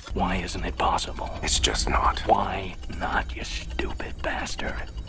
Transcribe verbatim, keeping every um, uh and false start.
Why isn't it possible? It's just not. Why not, you stupid bastard?